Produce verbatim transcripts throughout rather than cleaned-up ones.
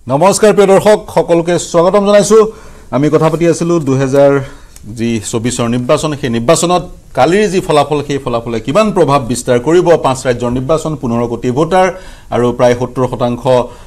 নমস্কাৰ প্ৰিয় দৰ্শক সকলোকে স্বাগতম জনাইছো আমি কথা পাতি আছিলো দুই হাজাৰ চৌবিশ ৰ নিৰ্বাচন সেই নিৰ্বাচনত কালিৰ যি ফলাফল সেই ফলাফলে কিমান প্ৰভাৱ বিস্তাৰ কৰিব পাঁচ ৰাজ্যৰ নিৰ্বাচন পোন্ধৰ কোটি ভোটাৰ আৰু প্ৰায় সত্তৰ শতাংশ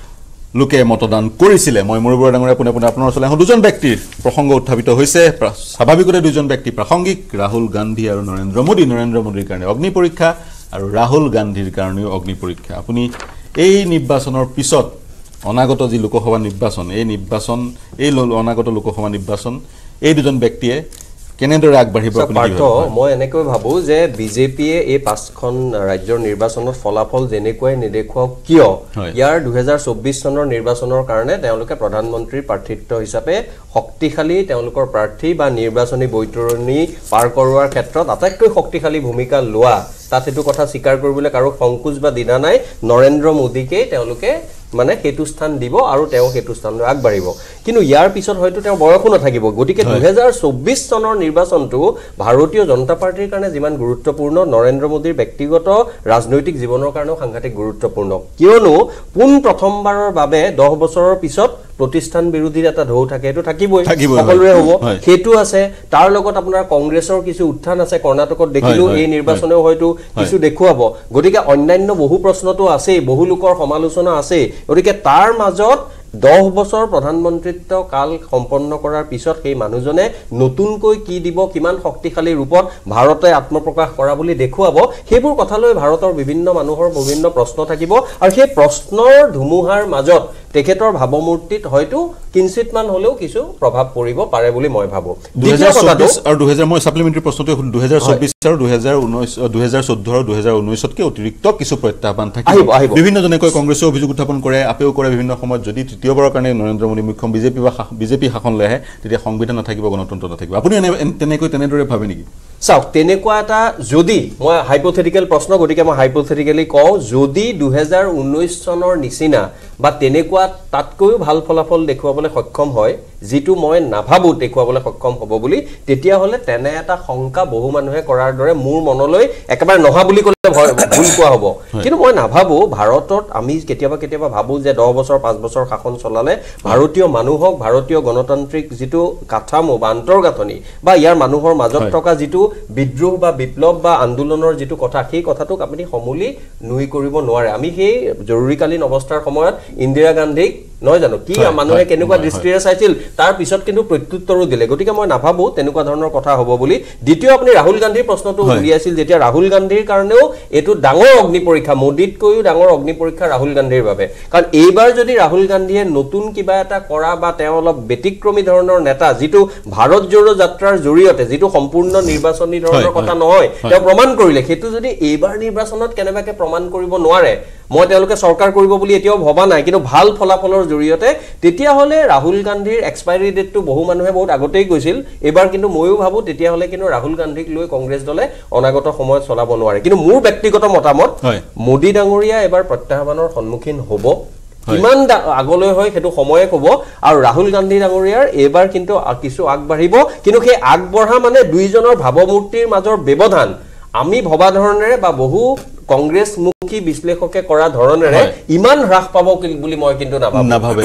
লোকে মতদান কৰিছিলে মই মৰুবৰ ডাঙৰীয়া পুনে পুনে আপোনাৰ ওচৰলৈ দুজন ব্যক্তিৰ প্ৰসংগ উত্থাপিত হৈছে স্বাভাৱিকতে দুজন ব্যক্তি প্ৰাসংগিক ৰাহুল গান্ধী আৰু নৰেন্দ্ৰ মোদী নৰেন্দ্ৰ মোদীৰ কাৰণে অগ্নি পৰীক্ষা আৰু ৰাহুল গান্ধীৰ কাৰণে অগ্নি পৰীক্ষা আপুনি এই নিৰ্বাচনৰ পিছত অনাগত যি লোকসভা নিৰ্বাচন এই নিৰ্বাচন এই অনাগত লোকসভা নিৰ্বাচন এই দুজন ব্যক্তিয়ে কেনেদৰে আগবাঢ়িব আপুনি পাৰ্থ মই এনেকৈ ভাবো যে বিজেপিয়ে এই পাঁচখন ৰাজ্যৰ নিৰ্বাচনত ফলাফল যেনেকৈ নেদেখুৱাওক কিয় ইয়াৰ দুই হাজাৰ চৌবিশ চনৰ নিৰ্বাচনৰ কাৰণে তেওঁলোকে প্ৰধানমন্ত্ৰীৰ প্ৰাৰ্থিত্ব হিচাপে শক্তিশালী তেওঁলোকৰ প্ৰাৰ্থী বা নিৰ্বাচনী বৈতৰণী পাৰ কৰোৱাৰ ক্ষেত্ৰত আটাইতকৈ শক্তিশালী ভূমিকা লোৱা তাত হেতু কথা স্বীকাৰ কৰিবলৈ কাৰো সংকোচ বা দিনা নাই নৰেন্দ্ৰ মোদীকে তেওঁলোকে মানে হেতু স্থান দিব আৰু তেওঁ হেতু স্থানলৈ আগবাঢ়িব কিন্তু ইয়াৰ পিছত হয়তো তেওঁ বয়সো নাথাকিব গতিকে দুই হাজাৰ চৌবিশ চনৰ নিৰ্বাচনটো ভাৰতীয় জনতা পাৰ্টিৰ কাৰণে যিমান গুৰুত্বপূৰ্ণ নৰেন্দ্ৰ মোদীৰ ব্যক্তিগত ৰাজনৈতিক জীৱনৰ কাৰণেও সাংঘাতিক গুৰুত্বপূৰ্ণ কিয়নো পোন প্ৰথমবাৰৰ বাবে দহ বছৰৰ পিছত প্ৰতিষ্ঠান বিৰোধীৰ এটা ঢৌ থাকে এটো থাকিবই সকলোৰে হ'ব হেতু আছে তাৰ লগত আপোনাৰ কংগ্ৰেছৰ কিছু উত্থান আছে কৰ্ণাটকত দেখিলো এই নিৰ্বাচনেও হয়তো কিছু দেখুৱাব গতিকে অন্যান্য বহু প্ৰশ্নটো আছে বহু লোকৰ সমালোচনা আছে গতিকে তাৰ মাজত দহ বছৰ প্ৰধানমন্ত্ৰীত্ব কাল সম্পন্ন কৰাৰ পিছত সেই মানুহজনে নতুনকৈ কি দিব কিমান শক্তিশালী ৰূপত ভাৰতে আত্মপ্ৰকাশ কৰা বুলি দেখুৱাব সেইবোৰ কথালৈ ভাৰতৰ বিভিন্ন মানুহৰ বিভিন্ন প্ৰশ্ন থাকিব আৰু সেই প্ৰশ্নৰ ধুমুহাৰ মাজত তেখেতৰ ভাৱমূৰ্তিত হয়তো কিঞ্চিতমান হলেও কিছু প্ৰভাৱ পৰিব পাৰে বুলি মই ভাবো দুই হাজাৰ চৌবিশ আৰু দুই হাজাৰ মই সাপ্লিমেন্টাৰী প্ৰশ্নটো দুই হাজাৰ চৌবিশ আৰু দুই হাজাৰ ঊনৈশ দুই হাজাৰ চৈধ্য আৰু দুই হাজাৰ ঊনৈশ তকৈ অতিৰিক্ত কিছু প্ৰত্যাহ্বান থাকিব বিভিন্ন জনে কৈ কংগ্ৰেছে অভিযোগ উত্থাপন কৰে আপেও কৰে বিভিন্ন সময়ত যদি তৃতীয়বাৰৰ কাৰণে নৰেন্দ্ৰ মোদী মুখ্যম বিজেপি বা বিজেপি শাসন লয় তেতিয়া সংবিধান নাথাকিব গণতন্ত্ৰ নাথাকিব আপুনি তেনেকৈ তেনেদৰে ভাবে নেকি চাওক তেনেকুৱা এটা যদি মই হাইপোথেটিক্যাল প্ৰশ্ন গতিকে মই হাইপোথেটিক্যালি কওঁ যদি দুই হাজাৰ ঊনৈশ চনৰ নিচিনা বা তেনেকুৱা তাতকৈও ভাল ফলাফল দেখুৱাবলৈ সক্ষম হয় যেটো মই নাভাবো দেখুৱাবলৈ সক্ষম হ'ব বুলি তেতিয়া হলে তেনে এটা শংকা বহু মানুহে কৰাৰ দৰে মোৰ মনলৈ একেবাৰে নহা বুলি ক'লে ভুল কোৱা হ'ব কিন্তু মই নাভাবো ভাৰতত আমি কেতিয়াবা কেতিয়াবা ভাবো যে দহ বছৰ পাঁচ বছৰ শাসন চলালে ভাৰতীয় মানুহক ভাৰতীয় গণতান্ত্ৰিক যেটো কাঠামো বা অন্তৰ্গাঁথনি বা ইয়াৰ মানুহৰ মাজত থকা যেটো বিদ্ৰোহ বা বিপ্লৱ বা আন্দোলনৰ যেটো কথা সেই কথাটোক আপুনি সমূলি নুই কৰিব নোৱাৰে আমি সেই জৰুৰীকালীন অৱস্থাৰ সময়ত ইন্দিৰা গান্ধীক নহয় জানো কি মানুহে কেনেকুৱা দৃষ্টিৰে চাইছিল তাৰ পিছত কিন্তু প্ৰত্যুত্তৰো দিলে গতিকে মই নাভাবো তেনেকুৱা ধৰণৰ কথা হ'ব বুলি দ্বিতীয় আপুনি ৰাহুল গান্ধীৰ প্ৰশ্নটো উলিয়াইছিল যেতিয়া ৰাহুল গান্ধীৰ কাৰণেও এটো ডাঙৰ অগ্নি পৰীক্ষা মোদীতকৈও ডাঙৰ অগ্নি পৰীক্ষা ৰাহুল গান্ধীৰ বাবে কাৰণ এইবাৰ যদি ৰাহুল গান্ধীয়ে নতুন কিবা এটা কৰা বা তেওঁ অলপ ব্যতিক্ৰমী ধৰণৰ নেতা যেটো ভাৰত জোড়ো যাত্ৰাৰ জৰিয়তে যেটো সম্পূৰ্ণ নিৰ্বাচনী ধৰণৰ কথা নহয় তেওঁ প্ৰমাণ কৰিলে হেতু যদি এইবাৰ নিৰ্বাচনত কেনেবাকে প্ৰমাণ কৰিব নোৱাৰে মই তেওঁলোকে সৰকাৰ কৰিব বুলি এতিয়াও ভবা নাই কিন্তু ভাল ফলাফলৰ জৰিয়তে তেতিয়া হলে ৰাহুল গান্ধীৰ এক্সপায়াৰি ডেটটো বহু মানুহে বহুত আগতেই কৈছিল এবাৰ কিন্তু মইও ভাবো তেতিয়া হলে কিন্তু ৰাহুল গান্ধীক লৈ কংগ্ৰেছ দলে অনাগত সময়ত চলাব নোৱাৰে কিন্তু মোৰ ব্যক্তিগত মতামত মোদী ডাঙৰীয়া এবাৰ প্ৰত্যাহ্বানৰ সন্মুখীন হ'ব কিমান আগলৈ হয় হেতু সময়ে ক'ব আৰু ৰাহুল গান্ধী ডাঙৰীয়াৰ এবাৰ কিন্তু কিছু আগবাঢ়িব কিন্তু সেই আগবঢ়া মানে দুইজনৰ ভাৱমূৰ্তিৰ মাজৰ ব্যৱধান আমি ভবা ধৰণেৰে বা বহু কংগ্ৰেছ মুখী বিশ্লেষকে কৰা ধৰণেৰে ইমান হ্ৰাস পাব বুলি মই কিন্তু নাভাবো নাভাবে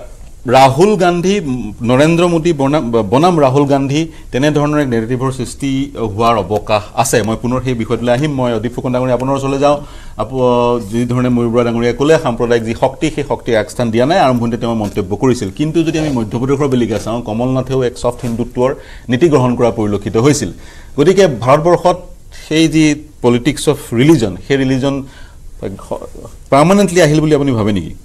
ৰাহুল গান্ধী নৰেন্দ্ৰ মোদী বনাম ৰাহুল গান্ধী তেনে ধৰণৰ এক নেৰেটিভৰ সৃষ্টি হোৱাৰ অৱকাশ আছে মই পুনৰ সেই বিষয়টোলৈ আহিম মই অদীপ ফুকন ডাঙৰীয়া আপোনাৰ ওচৰলৈ যাওঁ আপু যি ধৰণে ময়ুৰবৰা ডাঙৰীয়া ক'লে সাম্প্ৰদায়িক যি শক্তি সেই শক্তি আগস্থান দিয়া নাই আৰম্ভণিতে তেওঁ মন্তব্য কৰিছিল কিন্তু যদি আমি মধ্যপ্ৰদেশৰ বেলিকা চাওঁ কমল নাথেও এক সফট হিন্দুত্বৰ নীতি গ্ৰহণ কৰা পৰিলক্ষিত হৈছিল গতিকে ভাৰতবৰ্ষত সেই যি পলিটিক্স অফ ৰিলিজন সেই ৰিলিজন পাৰ্মানেন্টলি আহিল বুলি আপুনি ভাবে নেকি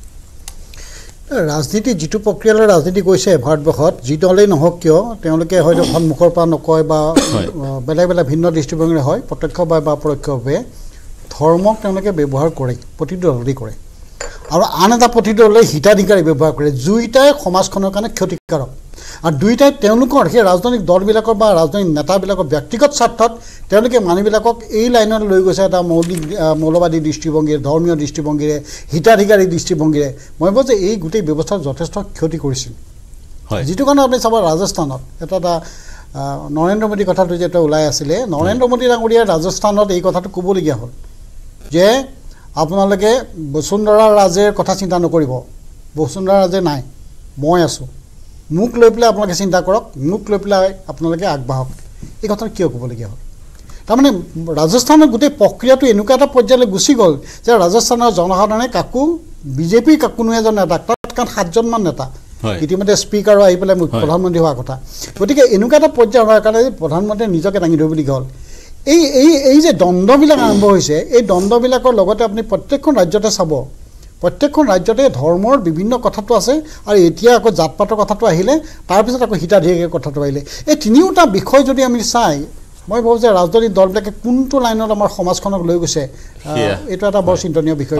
ৰাজনীতি যেটো প্ৰক্ৰিয়ালৈ ৰাজনীতি কৈছে ভাৰতবৰ্ষত যি দলেই নহওক কিয় তেওঁলোকে হয়তো সন্মুখৰ পৰা নকয় বা বেলেগ বেলেগ ভিন্ন দৃষ্টিভংগীৰে হয় প্ৰত্যক্ষভাৱে বা পৰোক্ষভাৱে ধৰ্মক তেওঁলোকে ব্যৱহাৰ কৰে প্ৰতিটো দলেই কৰে আৰু আন এটা প্ৰতিটো দলে হিতাধিকাৰী ব্যৱহাৰ কৰে দুইটাই সমাজখনৰ কাৰণে ক্ষতিকাৰক আৰু দুইটাই তেওঁলোকৰ সেই ৰাজনৈতিক দলবিলাকৰ বা ৰাজনৈতিক নেতাবিলাকৰ ব্যক্তিগত স্বাৰ্থত তেওঁলোকে মানুহবিলাকক এই লাইনত লৈ গৈছে এটা মৌলিক মৌলবাদী দৃষ্টিভংগীৰে ধৰ্মীয় দৃষ্টিভংগীৰে হিতাধিকাৰী দৃষ্টিভংগীৰে মই ভাবো যে এই গোটেই ব্যৱস্থা যথেষ্ট ক্ষতি কৰিছিল যেটো কাৰণে আপুনি চাব ৰাজস্থানত এটা এটা নৰেন্দ্ৰ মোদী কথাটো যেটা ওলাই আছিলে নৰেন্দ্ৰ মোদী ডাঙৰীয়া ৰাজস্থানত এই কথাটো ক'বলগীয়া হ'ল যে আপোনালোকে বসুন্ধৰা ৰাজেৰ কথা চিন্তা নকৰিব বসুন্ধৰা যে নাই মই আছোঁ মোক লৈ পেলাই আপোনালোকে চিন্তা কৰক মোক লৈ পেলাই আপোনালোকে আগবাঢ়ক এই কথা কিয় ক'বলগীয়া হ'ল তাৰমানে ৰাজস্থানৰ গোটেই প্ৰক্ৰিয়াটো এনেকুৱা এটা পৰ্যায়লৈ গুচি গ'ল যে ৰাজস্থানৰ জনসাধাৰণে কাকো বিজেপিৰ কোনো এজন নেতা তাত কাৰণ সাতজনমান নেতা ইতিমধ্যে স্পীকাৰো আহি পেলাই প্ৰধানমন্ত্ৰী হোৱা কথা গতিকে এনেকুৱা এটা পৰ্যায় হোৱাৰ কাৰণে প্ৰধানমন্ত্ৰীয়ে নিজকে দাঙি ধৰিবলগীয়া হ'ল এই এই এই যে দ্বন্দ্ববিলাক আৰম্ভ হৈছে এই দ্বন্দ্ববিলাকৰ লগতে আপুনি প্ৰত্যেকখন ৰাজ্যতে চাব প্ৰত্যেকখন ৰাজ্যতে ধৰ্মৰ বিভিন্ন কথাটো আছে আৰু এতিয়া আকৌ জাত পাতৰ কথাটো আহিলে তাৰপিছত আকৌ হিতাধিকাৰীৰ কথাটো আহিলে এই তিনিওটা বিষয় যদি আমি চাই মই ভাবোঁ যে ৰাজনৈতিক দলবিলাকে কোনটো লাইনত আমাৰ সমাজখনক লৈ গৈছে এইটো এটা বৰ চিন্তনীয় বিষয়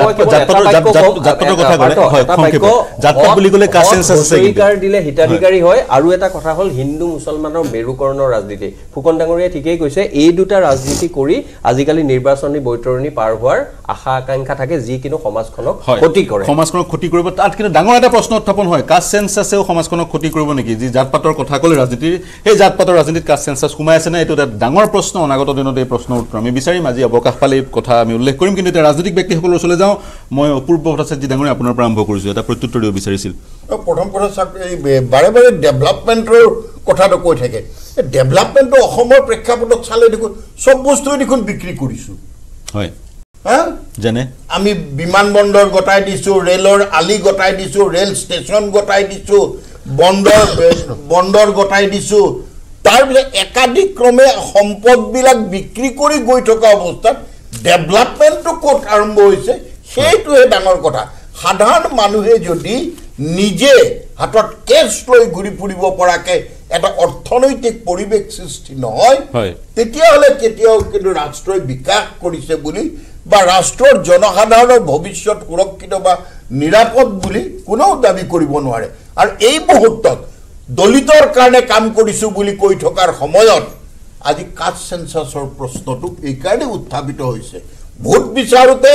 দিলে হিতাধিকাৰী হয় আৰু এটা কথা হ'ল হিন্দু মুছলমানৰ মেৰুকৰণৰ ৰাজনীতি ফুকন ডাঙৰীয়াই ঠিকেই কৈছে এই দুটা ৰাজনীতি কৰি আজিকালি নিৰ্বাচনী বৈতৰণি পাৰ হোৱাৰ আশা আকাংক্ষা থাকে যি কিন্তু সমাজখনক ক্ষতি কৰে সমাজখনক ক্ষতি কৰিব তাত কিন্তু ডাঙৰ এটা প্ৰশ্ন উত্থাপন হয় কাষ্ট সেন্সাছেও সমাজখনক ক্ষতি কৰিব নেকি যি জাত পাতৰ কথা ক'লে ৰাজনীতিৰ সেই জাত পাতৰ ৰাজনীতিত কাষ্ট সেন্সাছ সোমাই আছে নে এইটো ডাঙৰ প্ৰশ্ন অনাগত দিনত এই প্ৰশ্নৰ উত্তৰ আমি বিচাৰিম আজি অৱকাশ পালে কথা আমি উল্লেখ কৰিম কিন্তু এতিয়া ৰাজনৈতিক ব্যক্তিসকলৰ ওচৰলৈ যাওঁ মই অপূৰ্ব ভট্টাচাৰ্য ডাঙৰীয়া আপোনাৰ পৰা আৰম্ভ কৰিছোঁ এটা প্ৰত্যুত্তৰ দিব বিচাৰিছিল প্ৰথম কথা এই বাৰে বাৰে ডেভেলপমেণ্টৰ কথাটো কৈ থাকে ডেভেলপমেণ্টটো অসমৰ প্ৰেক্ষাপটত চালে দেখোন চব বস্তুৱে দেখোন বিক্ৰী কৰিছোঁ হয় হা যেনে আমি বিমান বন্দৰ গতাই দিছোঁ ৰেলৰ আলি গতাই দিছোঁ ৰেল ষ্টেচন গতাই দিছোঁ বন্দৰ বন্দৰ গতাই দিছোঁ তাৰপিছত একাধিক ক্ৰমে সম্পদবিলাক বিক্ৰী কৰি গৈ থকা অৱস্থাত ডেভেলপমেণ্টটো ক'ত আৰম্ভ হৈছে সেইটোহে ডাঙৰ কথা সাধাৰণ মানুহে যদি নিজে হাতত কেছ লৈ ঘূৰি ফুৰিব পৰাকৈ এটা অৰ্থনৈতিক পৰিৱেশ সৃষ্টি নহয় তেতিয়াহ'লে কেতিয়াও কিন্তু ৰাষ্ট্ৰই বিকাশ কৰিছে বুলি বা ৰাষ্ট্ৰৰ জনসাধাৰণৰ ভৱিষ্যত সুৰক্ষিত বা নিৰাপদ বুলি কোনেও দাবী কৰিব নোৱাৰে আৰু এই মুহূৰ্তত দলিতৰ কাৰণে কাম কৰিছোঁ বুলি কৈ থকাৰ সময়ত আজি কাষ্ট সেন্সাছৰ প্ৰশ্নটো এইকাৰণে উত্থাপিত হৈছে ভোট বিচাৰোঁতে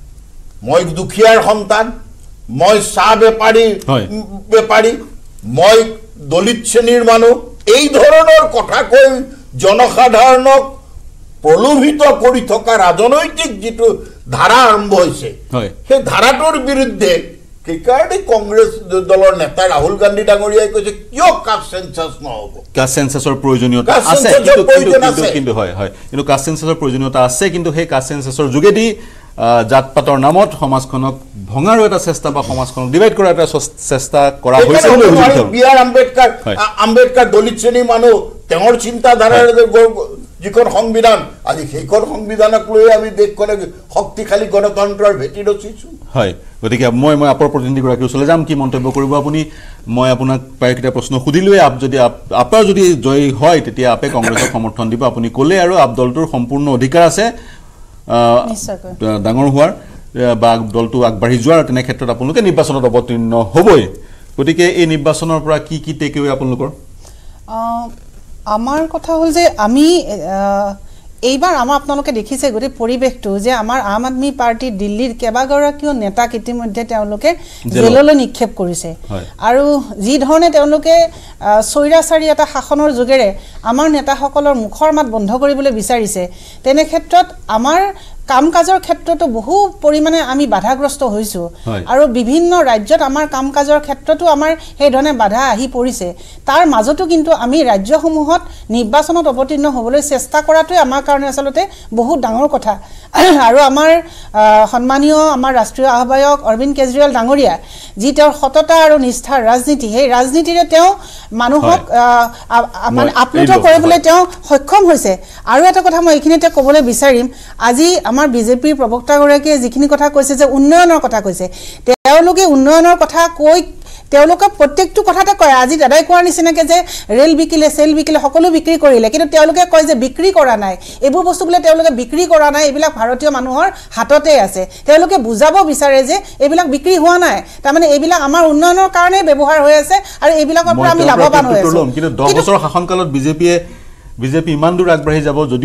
মই দুখীয়াৰ সন্তান মই চাহ বেপাৰী বেপাৰী মই দলিত শ্ৰেণীৰ মানুহ এই ধৰণৰ কথা কৈ জনসাধাৰণক প্ৰলোভিত কৰি থকা ৰাজনৈতিক যিটো ধাৰা আৰম্ভ হৈছে সেই ধাৰাটোৰ বিৰুদ্ধে সেইকাৰণে কংগ্ৰেছ দলৰ নেতা ৰাহুল গান্ধী ডাঙৰীয়াই কৈছে কিয় কাষ্ট সেন্সাছ নহ'ব কাষ্ট সেন্সাছৰ প্ৰয়োজনীয়তা আছে কিন্তু হয় হয় কিন্তু কাষ্ট সেন্সাছৰ প্ৰয়োজনীয়তা আছে কিন্তু সেই কাষ্ট সেন্সাছৰ যোগেদি জাত পাতৰ নামত সমাজখনক ভঙাৰো এটা চেষ্টা বা সমাজখনক ডিভাইড কৰাৰ এটা চেষ্টা কৰা হৈছে বি আৰ আম্বেদকাৰ আম্বেদকাৰ দলিত শ্ৰেণীৰ মানুহ তেওঁৰ চিন্তাধাৰাৰ যিখন সংবিধান আজি সেইখন সংবিধানক লৈ আমি দেশখনে শক্তিশালী গণতন্ত্ৰৰ ভেটি ৰচিছোঁ হয় গতিকে মই মই আপৰ প্ৰতিনিধিগৰাকীৰ ওচৰলৈ যাম কি মন্তব্য কৰিব আপুনি মই আপোনাক প্ৰায়কেইটা প্ৰশ্ন সুধিলোৱে আপ যদি আপোনাৰ যদি জয়ী হয় তেতিয়া আপে কংগ্ৰেছক সমৰ্থন দিব আপুনি ক'লে আৰু আপ দলটোৰ সম্পূৰ্ণ অধিকাৰ আছে ডাঙৰ হোৱাৰ বা দলটো আগবাঢ়ি যোৱাৰ তেনে ক্ষেত্ৰত আপোনালোকে নিৰ্বাচনত অৱতীৰ্ণ হ'বই গতিকে এই নিৰ্বাচনৰ পৰা কি কি টেক এৱে আপোনালোকৰ আমাৰ কথা হ'ল যে আমি এইবাৰ আমাৰ আপোনালোকে দেখিছে গোটেই পৰিৱেশটো যে আমাৰ আম আদমি পাৰ্টি দিল্লীৰ কেইবাগৰাকীও নেতাক ইতিমধ্যে তেওঁলোকে জেললৈ নিক্ষেপ কৰিছে আৰু যি ধৰণে তেওঁলোকে চৈৰাচাৰী এটা শাসনৰ যোগেৰে আমাৰ নেতাসকলৰ মুখৰ মাত বন্ধ কৰিবলৈ বিচাৰিছে তেনে ক্ষেত্ৰত আমাৰ কাম কাজৰ ক্ষেত্ৰতো বহু পৰিমাণে আমি বাধাগ্ৰস্ত হৈছোঁ আৰু বিভিন্ন ৰাজ্যত আমাৰ কাম কাজৰ ক্ষেত্ৰতো আমাৰ সেই ধৰণে বাধা আহি পৰিছে তাৰ মাজতো কিন্তু আমি ৰাজ্যসমূহত নিৰ্বাচনত অৱতীৰ্ণ হ'বলৈ চেষ্টা কৰাটোৱে আমাৰ কাৰণে আচলতে বহুত ডাঙৰ কথা আৰু আমাৰ সন্মানীয় আমাৰ ৰাষ্ট্ৰীয় আহ্বায়ক অৰবিন্দ কেজৰিৱাল ডাঙৰীয়া যি তেওঁৰ সততা আৰু নিষ্ঠাৰ ৰাজনীতি সেই ৰাজনীতিৰে তেওঁ মানুহক মানে আপ্লুত কৰিবলৈ তেওঁ সক্ষম হৈছে আৰু এটা কথা মই এইখিনিতে ক'বলৈ বিচাৰিম আজি আমাৰ বিজেপিৰ প্ৰবক্তাগৰাকীয়ে যিখিনি কথা কৈছে যে উন্নয়নৰ কথা কৈছে তেওঁলোকে উন্নয়নৰ কথা কৈ তেওঁলোকে প্ৰত্যেকটো কথাতে কয় আজি দাদাই কোৱাৰ নিচিনাকৈ যে ৰেল বিকিলে চেল বিকিলে সকলো বিক্ৰী কৰিলে কিন্তু তেওঁলোকে কয় যে বিক্ৰী কৰা নাই এইবোৰ বস্তু বোলে তেওঁলোকে বিক্ৰী কৰা নাই এইবিলাক ভাৰতীয় মানুহৰ হাততে আছে তেওঁলোকে বুজাব বিচাৰে যে এইবিলাক বিক্ৰী হোৱা নাই তাৰমানে এইবিলাক আমাৰ উন্নয়নৰ কাৰণে ব্যৱহাৰ হৈ আছে আৰু এইবিলাকৰ পৰা আমি লাভৱান হৈ আছোঁ কিন্তু দহ বছৰৰ শাসনকালত বিজেপিয়ে বিজেপি ইমান দূৰ আগবাঢ়ি যাব যদিও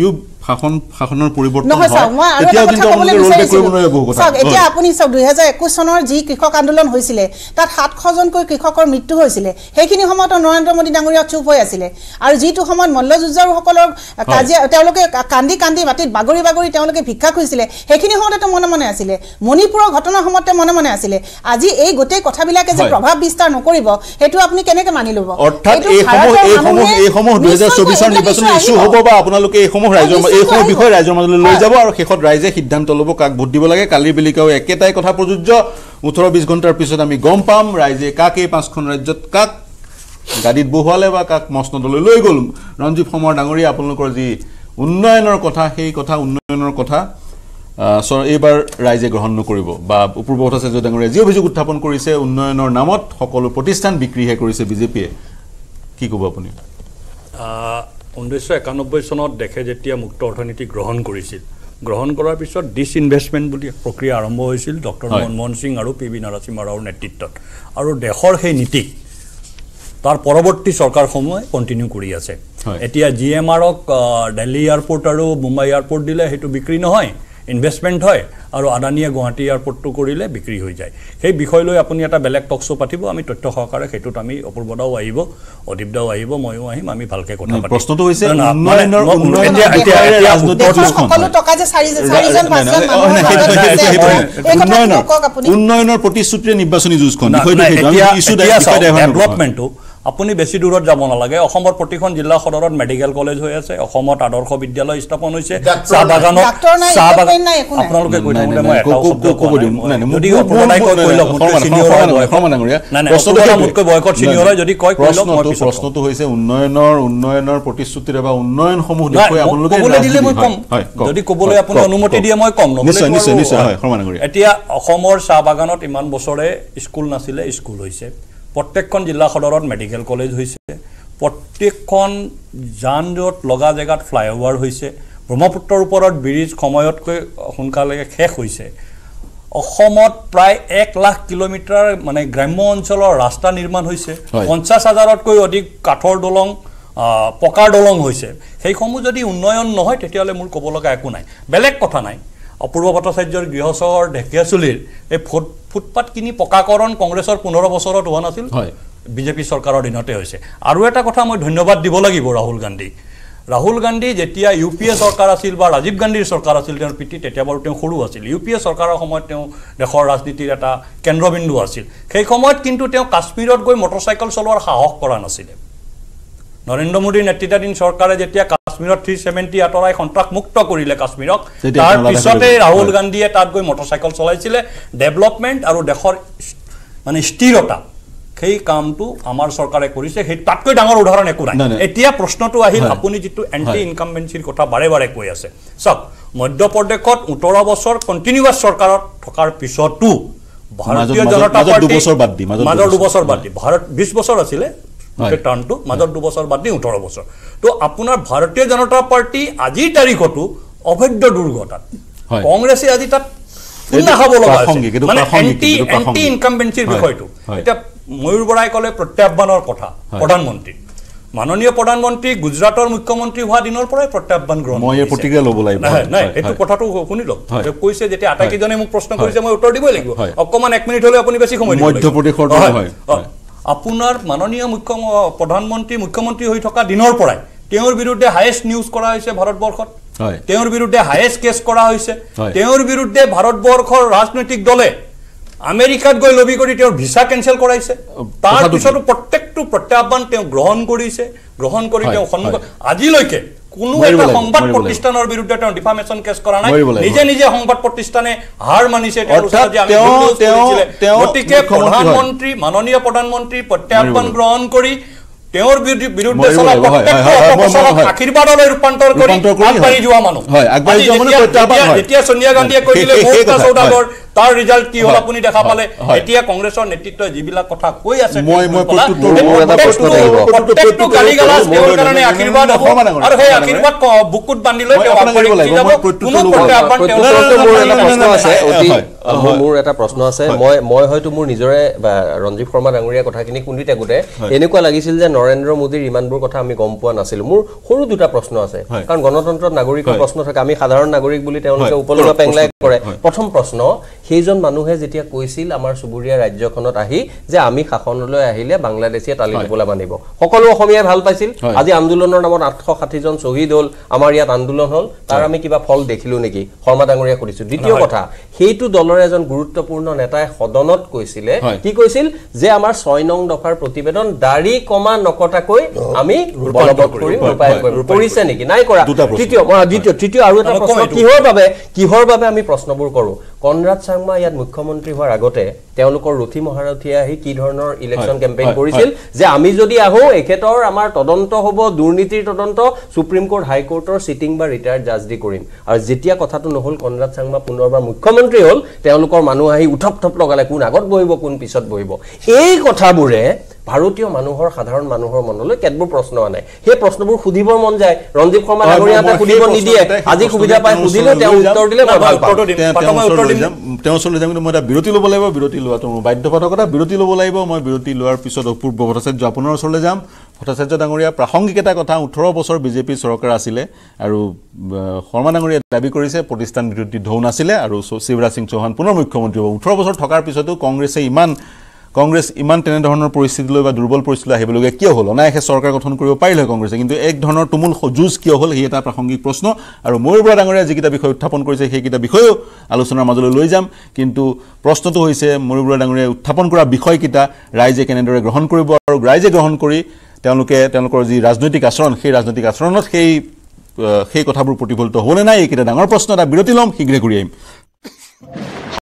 শাসন শাসনৰ পৰিৱৰ্তন নহয় স্যাৰ মই আৰু এটা কথা ক'বলৈ বিচাৰিছো স্যাৰ এতিয়া আপুনি স্যাৰ দুই হাজাৰ একৈশ চনৰ যি কৃষক আন্দোলন হৈছিলে তাত সাতশ জনকৈ কৃষকৰ মৃত্যু হৈছিলে সেইখিনি সময়ত নৰেন্দ্ৰ মোদী ডাঙৰীয়া চুপ হৈ আছিলে আৰু যিটো সময়ত মল্লযুঁজাৰুসকলৰ কাজিয়া তেওঁলোকে কান্দি কান্দি মাটিত বাগৰি বাগৰি তেওঁলোকে ভিক্ষা খুজিছিলে সেইখিনি সময়তে মনে মনে আছিলে মণিপুৰৰ ঘটনাৰ সময়তে মনে মনে আছিলে আজি এই গোটেই কথাবিলাকে যে প্ৰভাৱ বিস্তাৰ নকৰিব হেতু আপুনি কেনেকৈ মানি লব অৰ্থাৎ এই সমূহ এই সমূহ এই সমূহ দুই হাজাৰ চৌবিশ ৰ নিৰ্বাচন ইস্যু হ'ব বা আপোনালোকে এই সমূহ ৰাইজৰ এই সমূহ বিষয় ৰাইজৰ মাজলৈ লৈ যাব আৰু শেষত ৰাইজে সিদ্ধান্ত ল'ব কাক ভোট দিব লাগে কালিৰ বেলিকাও একেটাই কথা প্ৰযোজ্য ওঠৰ বিশ ঘণ্টাৰ পিছত আমি গম পাম ৰাইজে কাক এই পাঁচখন ৰাজ্যত কাক গাড়ীত বহুৱালে বা কাক মসনদলৈ লৈ গ'ল ৰঞ্জিত সমৰ ডাঙৰীয়া আপোনালোকৰ যি উন্নয়নৰ কথা সেই কথা উন্নয়নৰ কথা এইবাৰ ৰাইজে গ্ৰহণ নকৰিব বা পূৰ্ববৰ্তী আচাৰ্য ডাঙৰীয়া যি অভিযোগ উত্থাপন কৰিছে উন্নয়নৰ নামত সকলো প্ৰতিষ্ঠান বিক্ৰীহে কৰিছে বিজেপিয়ে কি ক'ব আপুনি ঊনৈছশ একানব্বৈ চনত দেশে যেতিয়া মুক্ত অৰ্থনীতি গ্ৰহণ কৰিছিল গ্ৰহণ কৰাৰ পিছত ডিসইনভেষ্টমেণ্ট বুলি প্ৰক্ৰিয়া আৰম্ভ হৈছিল ডক্টৰ মনমোহন সিং আৰু পি বি নৰসিংহ ৰাওৰ নেতৃত্বত আৰু দেশৰ সেই নীতিক তাৰ পৰৱৰ্তী চৰকাৰসমূহে কণ্টিনিউ কৰি আছে এতিয়া জি এম আৰক দিল্লী এয়াৰপোৰ্ট আৰু মুম্বাই এয়াৰপোৰ্ট দিলে সেইটো বিক্ৰী নহয় ইনভেষ্টমেণ্ট হয় আৰু আদানীয়ে গুৱাহাটী এয়াৰপোৰ্টটো কৰিলে বিক্ৰী হৈ যায় সেই বিষয় লৈ আপুনি এটা বেলেগ টকশ্ব পাতিব আমি তথ্য সহকাৰে সেইটোত আমি অপূৰ্বদাও আহিব অদীপদাও আহিব ময়ো আহিম আমি ভালকে কথা পাতিম প্ৰশ্নটো হৈছে উন্নয়নৰ উন্নয়নৰ উন্নয়নৰ প্ৰতিশ্ৰুতিৰে নিৰ্বাচনী যুঁজখন ডেভেলপমেণ্টটো আপুনি বেছি দূৰত যাব নালাগে অসমৰ প্ৰতিখন জিলা সদৰত মেডিকেল কলেজ হৈ আছে অসমত আদৰ্শ বিদ্যালয় স্থাপন হৈছে চাহ বাগানত চাহ বাগান আপোনালোকে কৈ থাকোঁতে মই এটা শব্দ ক'ব দিম যদি অপৰদাই কৈ কৈ লওক মোতকৈ বয়সত চিনিয়ৰ হয় যদি কয় কৈ লওক প্ৰশ্নটো হৈছে উন্নয়নৰ উন্নয়নৰ প্ৰতিশ্ৰুতিৰে বা উন্নয়নসমূহ দেখুৱাই আপোনালোকে ক'বলৈ দিলে মই কম যদি ক'বলৈ আপুনি অনুমতি দিয়ে মই কম নিশ্চয় নিশ্চয় নিশ্চয় হয় শৰ্মানগৰীয়া এতিয়া অসমৰ চাহ বাগানত ইমান বছৰে স্কুল নাছিলে স্কুল হৈছে প্ৰত্যেকখন জিলা সদৰত মেডিকেল কলেজ হৈছে প্ৰত্যেকখন যান জঁট লগা জেগাত ফ্লাইঅভাৰ হৈছে ব্ৰহ্মপুত্ৰৰ ওপৰত ব্ৰিজ সময়তকৈ সোনকালে শেষ হৈছে অসমত প্ৰায় এক লাখ কিলোমিটাৰ মানে গ্ৰাম্য অঞ্চলৰ ৰাস্তা নিৰ্মাণ হৈছে পঞ্চাছ হাজাৰতকৈ অধিক কাঠৰ দলং পকাৰ দলং হৈছে সেইসমূহ যদি উন্নয়ন নহয় তেতিয়াহ'লে মোৰ ক'ব লগা একো নাই বেলেগ কথা নাই অপূৰ্ব ভট্টাচাৰ্যৰ গৃহ চহৰ ঢেকীয়াজুলিৰ এই ফুট ফুটপাথ কিনি পকাকৰণ কংগ্ৰেছৰ পোন্ধৰ বছৰত হোৱা নাছিল বিজেপি চৰকাৰৰ দিনতে হৈছে আৰু এটা কথা মই ধন্যবাদ দিব লাগিব ৰাহুল গান্ধী ৰাহুল গান্ধী যেতিয়া ইউ পি এ চৰকাৰ আছিল বা ৰাজীৱ গান্ধীৰ চৰকাৰ আছিল তেওঁৰ পিতৃ তেতিয়া বাৰু তেওঁ সৰু আছিল ইউ পি এ চৰকাৰৰ সময়ত তেওঁ দেশৰ ৰাজনীতিৰ এটা কেন্দ্ৰবিন্দু আছিল সেই সময়ত কিন্তু তেওঁ কাশ্মীৰত গৈ মটৰচাইকেল চলোৱাৰ সাহস কৰা নাছিলে নৰেন্দ্ৰ মোদীৰ নেতৃত্বাধীন চৰকাৰে যেতিয়া কাশ্মীৰত থ্ৰী ছেভেণ্টি আঁতৰাই সন্ত্ৰাসমুক্ত কৰিলে কাশ্মীৰক তাৰ পিছতে ৰাহুল গান্ধীয়ে তাত গৈ মটৰচাইকেল চলাইছিলে ডেভেলপমেণ্ট আৰু দেশৰ মানে স্থিৰতা সেই কামটো আমাৰ চৰকাৰে কৰিছে সেই তাতকৈ ডাঙৰ উদাহৰণ একো নাই এতিয়া প্ৰশ্নটো আহিল আপুনি যিটো এণ্টি ইনকামবেঞ্চিৰ কথা বাৰে বাৰে কৈ আছে চাওক মধ্যপ্ৰদেশত ওঠৰ বছৰ কণ্টিনিউৱাছ চৰকাৰত থকাৰ পিছতো ভাৰতীয় জনতা পাৰ্টি মাজৰ দুবছৰ বাদ দি ভাৰত বিশ বছৰ আছিলে টাৰ্মটো মাজৰ দুবছৰ বাদ দি ওঠৰ বছৰ তো আপোনাৰ ভাৰতীয় জনতা পাৰ্টি আজিৰ তাৰিখতো অবৈধ দুৰ্গতাত কংগ্ৰেছে আজি তাত এণ্টি ইনকামবেঞ্চিৰ বিষয়টো এতিয়া ময়ূৰ বৰাই ক'লে প্ৰত্যাহ্বানৰ কথা প্ৰধানমন্ত্ৰী মাননীয় প্ৰধানমন্ত্ৰী গুজৰাটৰ মুখ্যমন্ত্ৰী হোৱা দিনৰ পৰাই প্ৰত্যাহ্বান গ্ৰহণ মই এই প্ৰতিক্ৰিয়া ল'ব লাগিব নাই এইটো কথাটো শুনি লওক কৈছে যেতিয়া আটাইকেইজনে মোক প্ৰশ্ন কৰিছে মই উত্তৰ দিবই লাগিব অকণমান এক মিনিট হ'লে আপুনি বেছি সময় মধ্যপ্ৰদেশৰ আপোনাৰ মাননীয় মুখ্য প্ৰধানমন্ত্ৰী মুখ্যমন্ত্ৰী হৈ থকা দিনৰ পৰাই তেওঁৰ বিৰুদ্ধে হায়েষ্ট নিউজ কৰা হৈছে ভাৰতবৰ্ষত তেওঁৰ বিৰুদ্ধে হায়েষ্ট কেছ কৰা হৈছে তেওঁৰ বিৰুদ্ধে ভাৰতবৰ্ষৰ ৰাজনৈতিক দলে আমেৰিকাত গৈ লবি কৰি তেওঁৰ ভিসা কেনসেল কৰাইছে তাৰ পিছতো প্ৰত্যেকটো প্ৰত্যাহ্বান তেওঁ গ্ৰহণ কৰিছে গ্ৰহণ কৰি তেওঁ সন্মুখ আজিলৈকে কোনো এটা সংবাদ প্ৰতিষ্ঠানৰ বিৰুদ্ধে তেওঁ ডিফামেশন কেছ কৰা নাই নিজে নিজে সংবাদ প্ৰতিষ্ঠানে হাৰ মানিছে গতিকে প্ৰধানমন্ত্ৰী মাননীয় প্ৰধানমন্ত্ৰী প্ৰত্যাহ্বান গ্ৰহণ কৰি তেওঁৰ বিৰুদ্ধে চলা আশীৰ্বাদলৈ ৰূপান্তৰ কৰি আগবাঢ়ি যোৱা মানুহ এতিয়া সোনিয়া গান্ধীয়ে কৈছিলে তাৰ ৰিজাল্ট কি হ'ল আপুনি দেখা পালে এতিয়া কংগ্ৰেছৰ নেতৃত্বই যিবিলাক কথা কৈ আছে মই মই প্ৰত্যেকটো গালিগালাজ তেওঁৰ কাৰণে আশীৰ্বাদ হ'ব আৰু সেই আশীৰ্বাদ বুকুত বান্ধি লৈ তেওঁ আগবাঢ়ি যাব কোনো প্ৰত্যাহ্বান তেওঁৰ মোৰ এটা প্ৰশ্ন আছে মই মই হয়তো মোৰ নিজৰে ৰঞ্জীৱ শৰ্মা ডাঙৰীয়া কথাখিনি শুনি থাকোঁতে এনেকুৱা লাগিছিল যে নৰেন্দ্ৰ মোদীৰ ইমানবোৰ কথা আমি গম পোৱা নাছিলো মোৰ সৰু দুটা প্ৰশ্ন আছে কাৰণ গণতন্ত্ৰত নাগৰিকৰ প্ৰশ্ন থাকে আমি সাধাৰণ নাগৰিক বুলি তেওঁলোকে উপলব্ধ পেংলাই কৰে প্ৰথম প্ৰশ্ন সেইজন মানুহে যেতিয়া কৈছিল আমাৰ চুবুৰীয়া ৰাজ্যখনত আহি যে আমি শাসনলৈ আহিলে বাংলাদেশীয়ে তালি দিবলৈ মানিব সকলো অসমীয়াই ভাল পাইছিল আজি আন্দোলনৰ নামত আঠশ ষাঠি জন শ্বহীদ হ'ল আমাৰ ইয়াত আন্দোলন হ'ল তাৰ আমি কিবা ফল দেখিলো নেকি শৰ্মা ডাঙৰীয়া কৰিছো দ্বিতীয় কথা সেইটো দলৰ এজন গুৰুত্বপূৰ্ণ নেতাই সদনত কৈছিলে কি কৈছিল যে আমাৰ ছয় নং দফাৰ প্ৰতিবেদন দাড়ি কমা নকটাকৈ আমি বলবৎ কৰিম ৰূপায়ণ কৰিম কৰিছে নেকি নাই কৰা তৃতীয় দ্বিতীয় তৃতীয় আৰু এটা প্ৰশ্ন কিহৰ বাবে কিহৰ বাবে আমি প্ৰশ্নবোৰ কৰো কনৰাড চাংমা ইয়াত মুখ্যমন্ত্ৰী হোৱাৰ আগতে তেওঁলোকৰ ৰথী মহাৰথীয়ে আহি কি ধৰণৰ ইলেকশ্যন কেম্পেইন কৰিছিল যে আমি যদি আহো এখেতৰ আমাৰ তদন্ত হ'ব দুৰ্নীতিৰ তদন্ত সুপ্ৰিম কোৰ্ট হাই কোৰ্টৰ সিটিং বা ৰিটায়াৰ্ড জাজ দি কৰিম আৰু যেতিয়া কথাটো নহল কনৰাড চাংমা পুনৰবাৰ মুখ্যমন্ত্ৰী হ'ল তেওঁলোকৰ মানুহ আহি উঠপ থপ লগালে কোন আগত বহিব কোন পিছত বহিব এই কথাবোৰে ভাৰতীয় মানুহৰ সাধাৰণ মানুহৰ মনলৈ কেতবোৰ প্ৰশ্ন আনে সেই প্ৰশ্নবোৰ সুধিবৰ মন যায় ৰঞ্জীৱ শৰ্মা ডাঙৰীয়াতে সুধিব নিদিয়ে আজি সুবিধা পাই সুধিলে তেওঁ উত্তৰ দিলে মই ভাল পাওঁ তেওঁ চলি যাম কিন্তু মই এটা বিৰতি ল'ব লাগিব বিৰতি লোৱাটো মোৰ বাধ্যবাধকতা বিৰতি ল'ব লাগিব মই বিৰতি লোৱাৰ পিছত অপূৰ্ব ভট্টাচাৰ্য আপোনাৰ ওচৰলৈ যাম ভট্টাচাৰ্য ডাঙৰীয়া প্ৰাসংগিক এটা কথা ওঠৰ বছৰ বিজেপি চৰকাৰ আছিলে আৰু শৰ্মা ডাঙৰীয়াই দাবী কৰিছে প্ৰতিষ্ঠান বিৰোধী ঢৌ নাছিলে আৰু শিৱৰাজ সিং চৌহান পুনৰ মুখ্যমন্ত্ৰী হ'ব ওঠৰ বছৰ থকাৰ পিছতো কংগ্ৰেছে ইমান কংগ্ৰেছ ইমান তেনেধৰণৰ পৰিস্থিতিলৈ বা দুৰ্বল পৰিস্থিতিলৈ আহিবলগীয়া কিয় হ'ল অনায়াসে চৰকাৰ গঠন কৰিব পাৰিলে কংগ্ৰেছে কিন্তু এক ধৰণৰ তুমুল যুঁজ কিয় হ'ল সেই এটা প্ৰাসংগিক প্ৰশ্ন আৰু ময়ূৰ বৰা ডাঙৰীয়া যিকেইটা বিষয় উত্থাপন কৰিছে সেইকেইটা বিষয়েও আলোচনাৰ মাজলৈ লৈ যাম কিন্তু প্ৰশ্নটো হৈছে ময়ূৰ বৰা ডাঙৰীয়াই উত্থাপন কৰা বিষয়কেইটা ৰাইজে কেনেদৰে গ্ৰহণ কৰিব আৰু ৰাইজে গ্ৰহণ কৰি তেওঁলোকে তেওঁলোকৰ যি ৰাজনৈতিক আচৰণ সেই ৰাজনৈতিক আচৰণত সেই সেই কথাবোৰ প্ৰতিফলিত হ'বনে নাই এইকেইটা ডাঙৰ প্ৰশ্ন এটা বিৰতি ল'ম শীঘ্ৰে ঘূৰি আহিম